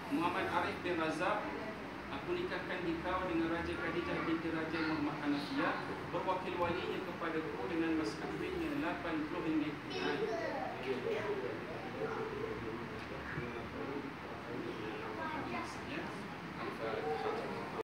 Muhammad Arif bin Razak, aku nikahkan dikau dengan Raja Khadijah binti Raja Muhammad Hanafiah, berwakil walinya kepadaku dengan mas